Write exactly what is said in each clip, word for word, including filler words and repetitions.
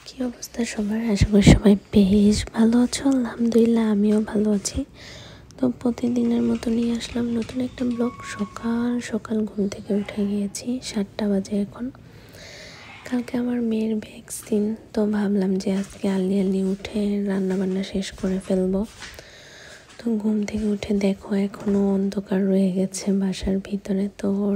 কি অবস্থা সবার? আশা করি সবাই বেশ ভালো আছো। আলহামদুলিল্লাহ আমিও ভালো আছি। তো প্রতিদিনের মতো নিয়ে আসলাম নতুন একটা ব্লগ। সকাল সকাল ঘুম থেকে উঠে গিয়েছি, সাতটা বাজে এখন। কালকে আমার মেয়ের ভ্যাকসিন, তো ভাবলাম যে আজকে আর্লি আর্লি উঠে রান্না বান্না শেষ করে ফেলবো। তো ঘুম থেকে উঠে দেখো এখনও অন্ধকার রয়ে গেছে বাসার ভিতরে। তো ওর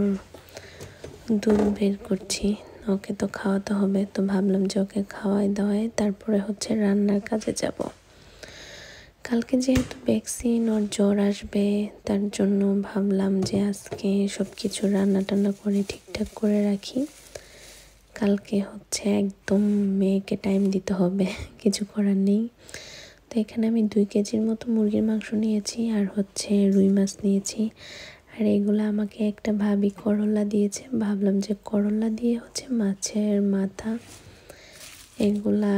দুধ বের করছি, ওকে তো খাওয়াতে হবে। তো ভাবলাম যে ওকে খাওয়াই দাওয়াই তারপরে হচ্ছে রান্নার কাজে যাব। কালকে যেহেতু ভ্যাকসিন, ওর জ্বর আসবে, তার জন্য ভাবলাম যে আজকে সব কিছু রান্না টান্না করে ঠিকঠাক করে রাখি। কালকে হচ্ছে একদম মেয়েকে টাইম দিতে হবে, কিছু করার নেই। তো এখানে আমি দুই কেজির মতো মুরগির মাংস নিয়েছি আর হচ্ছে রুই মাছ নিয়েছি। আর এগুলো আমাকে একটা ভাবি করলা দিয়েছে। ভাবলাম যে করলা দিয়ে হচ্ছে মাছের মাথা এগুলা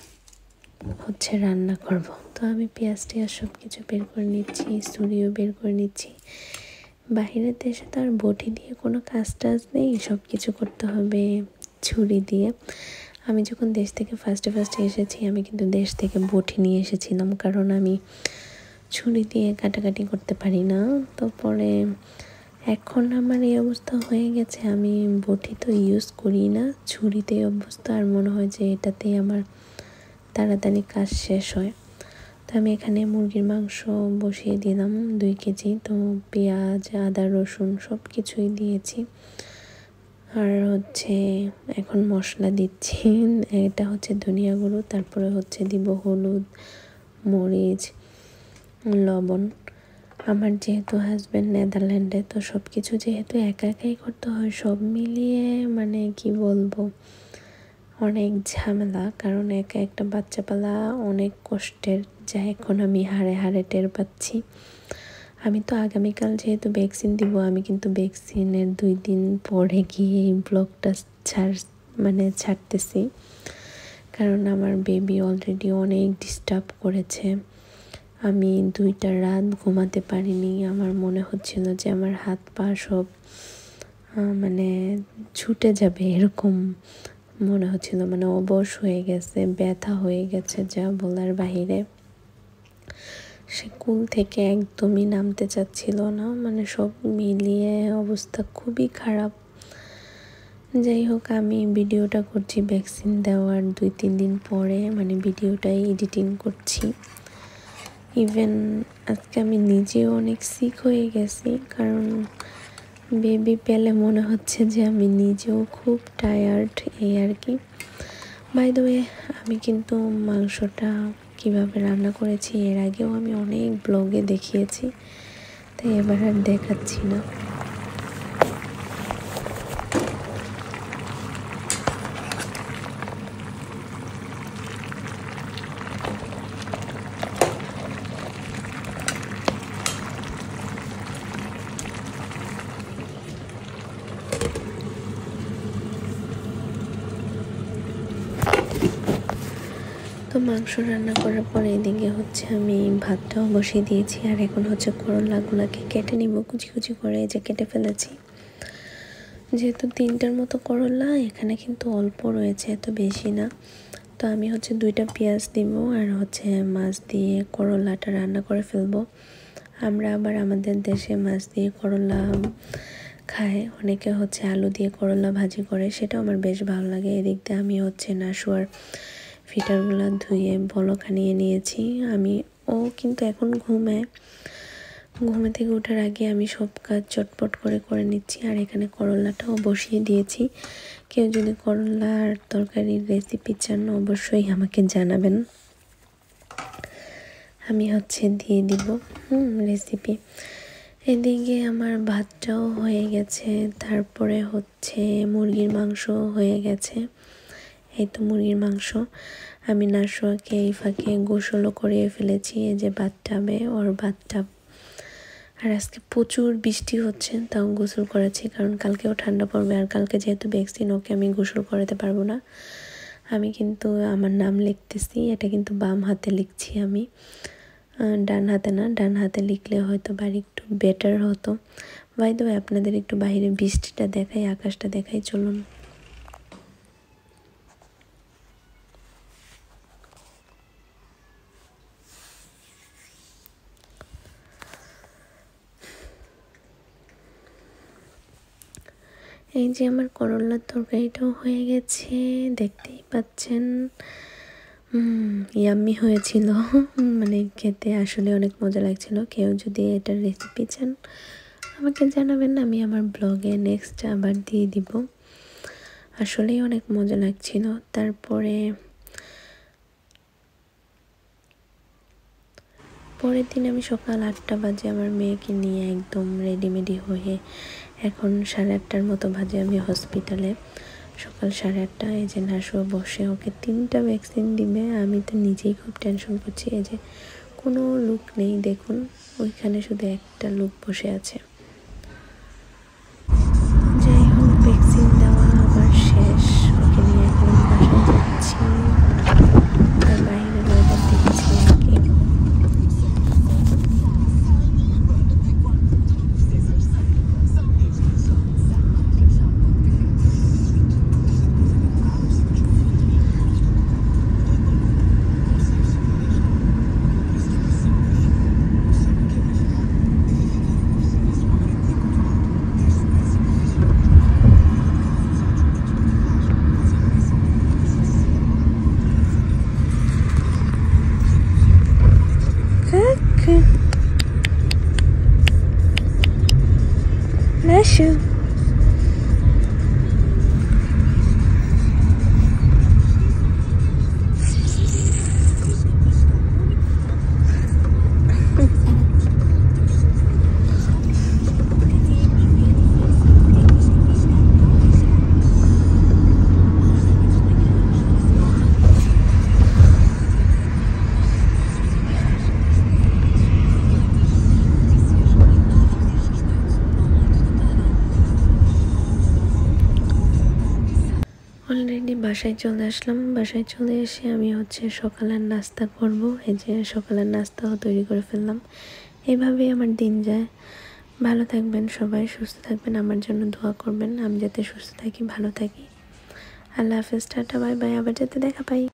হচ্ছে রান্না করব। তো আমি পেঁয়াজ টিয়াজ সব কিছু বের করে নিচ্ছি, ছুরিও বের করে নিচ্ছি। বাহিরের দেশে তো আর বটি দিয়ে কোনো কাজ টাজ নেই, সব কিছু করতে হবে ছুরি দিয়ে। আমি যখন দেশ থেকে ফার্স্টে ফার্স্টে এসেছি, আমি কিন্তু দেশ থেকে বটি নিয়ে এসেছিলাম, কারণ আমি ছুরি দিয়ে কাটাকাটি করতে পারি না। তো পরে এখন আমার এই অবস্থা হয়ে গেছে, আমি বটি তো ইউজ করি না, ছুরিতেই অবস্থা। আর মনে হয় যে এটাতেই আমার তাড়াতাড়ি কাজ শেষ হয়। তো আমি এখানে মুরগির মাংস বসিয়ে দিলাম দুই কেজি। তো পেঁয়াজ, আদা, রসুন সব কিছুই দিয়েছি। আর হচ্ছে এখন মশলা দিচ্ছি। এটা হচ্ছে ধনিয়া গুঁড়ো, তারপরে হচ্ছে দিব হলুদ, মরিচ, লবণ। আমার যেহেতু হাজব্যান্ড নেদারল্যান্ডে, তো সব কিছু যেহেতু একা একাই করতে হয়, সব মিলিয়ে মানে কি বলবো, অনেক ঝামেলা। কারণ একা একটা বাচ্চা পালা অনেক কষ্টের, যা এখন আমি হাড়ে হাড়ে টের পাচ্ছি। আমি তো আগামীকাল যেহেতু ভ্যাকসিন দিব, আমি কিন্তু ভ্যাকসিনের দুই দিন পরে গিয়ে এই ব্লগটা ছাড় মানে ছাড়তেছি। কারণ আমার বেবি অলরেডি অনেক ডিস্টার্ব করেছে। আমি দুইটা রাত ঘুমাতে পারিনি। আমার মনে হচ্ছিল যে আমার হাত পা সব মানে ছুটে যাবে, এরকম মনে হচ্ছিল। মানে অবশ হয়ে গেছে, ব্যথা হয়ে গেছে, যা বলার বাহিরে। সে কুল থেকে একদমই নামতে চাচ্ছিল না, মানে সব মিলিয়ে অবস্থা খুবই খারাপ। যাই হোক, আমি ভিডিওটা করছি ভ্যাকসিন দেওয়ার দুই তিন দিন পরে, মানে ভিডিওটাই এডিটিং করছি। ইভেন আজকে আমি নিজেও অনেক সিক হয়ে গেছি, কারণ বেবি পেলে মনে হচ্ছে যে আমি নিজেও খুব টায়ার্ড, এই আর কি। বাই দ্য ওয়ে, আমি কিন্তু মাংসটা কিভাবে রান্না করেছি এর আগেও আমি অনেক ব্লগে দেখিয়েছি, তাই এবার আর দেখাচ্ছি না। তো মাংস রান্না করার পরে এদিকে হচ্ছে আমি ভাতটাও বসিয়ে দিয়েছি। আর এখন হচ্ছে করলাগুলোকে কেটে নিব, কুচি কুচি করে যে কেটে ফেলেছি। যেহেতু তিনটার মতো করলা, এখানে কিন্তু অল্প রয়েছে, এত বেশি না। তো আমি হচ্ছে দুইটা পেঁয়াজ দিব আর হচ্ছে মাছ দিয়ে করলাটা রান্না করে ফেলবো। আমরা আবার আমাদের দেশে মাছ দিয়ে করলা খায়, অনেকে হচ্ছে আলু দিয়ে করলা ভাজি করে, সেটাও আমার বেশ ভালো লাগে। এদিক দিয়ে আমি হচ্ছে নাশওয়ার ফিটারগুলো ধুয়ে বলক আনিয়ে নিয়েছি। আমি ও কিন্তু এখন ঘুমায়, ঘুমে থেকে ওঠার আগে আমি সব কাজ চটপট করে করে নিচ্ছি। আর এখানে করলাটাও বসিয়ে দিয়েছি। কেউ যদি করলার তরকারির রেসিপি চান অবশ্যই আমাকে জানাবেন, আমি হচ্ছে দিয়ে দিব হুম রেসিপি। এদিকে আমার ভাতটাও হয়ে গেছে, তারপরে হচ্ছে মুরগির মাংস হয়ে গেছে। এই তো মুরগির মাংস আমি নাশওয়াকে এই ফাঁকে গোসলও করিয়ে ফেলেছি। এই যে বাথটাবে, ওর বাথটাব। আর আজকে প্রচুর বৃষ্টি হচ্ছে, তাও গোসল করেছি, কারণ কালকেও ঠান্ডা পড়বে। আর কালকে যেহেতু ভ্যাকসিন, ওকে আমি গোসল করাতে পারবো না। আমি কিন্তু আমার নাম লিখতেছি, এটা কিন্তু বাম হাতে লিখছি আমি, ডান হাতে না। ডান হাতে লিখলে হয়তো বাড়ি একটু বেটার হতো। বাই দ্য ওয়ে, আপনাদের একটু বাইরে বৃষ্টিটা দেখাই, আকাশটা দেখাই, চলুন। এই যে আমার করলার তরকারিটাও হয়ে গেছে, দেখতেই পাচ্ছেন। ইয়াম্মি হয়েছিল, মানে খেতে আসলে অনেক মজা লাগছিল। কেউ যদি এটার রেসিপি চান আমাকে জানাবেন, আমি আমার ব্লগে নেক্সট আবার দিয়ে দিব। আসলেই অনেক মজা লাগছিল। তারপরে পরের দিন আমি সকাল আটটা বাজে আমার মেয়েকে নিয়ে একদম রেডিমেডি হয়ে, এখন সাড়ে আটটার মতো বাজে আমি হসপিটালে। সকাল সাড়ে আটটা, এই যে নাশওয়া বসে, ওকে তিনটা ভ্যাকসিন দিবে। আমি তো নিজেই খুব টেনশন করছি। এই যে কোনো লোক নেই, দেখুন ওইখানে শুধু একটা লোক বসে আছে। যাই হোক, ভ্যাকসিন দেওয়া আমার শেষ। ওকে নিয়ে এখন বাসায় যাচ্ছি, আর বাইরের ওয়েদার দেখছি আর কি। Nashwaa. অলরেডি বাসায় চলে আসলাম। বাসায় চলে এসে আমি হচ্ছে সকালের নাস্তা করব। এই যে সকালের নাস্তাও তৈরি করে ফেললাম। এইভাবেই আমার দিন যায়। ভালো থাকবেন সবাই, সুস্থ থাকবেন, আমার জন্য দোয়া করবেন, আমি যাতে সুস্থ থাকি, ভালো থাকি। আল্লাহ হাফেজ, টাটা, বাই বাই, আবার যাতে দেখা পাই।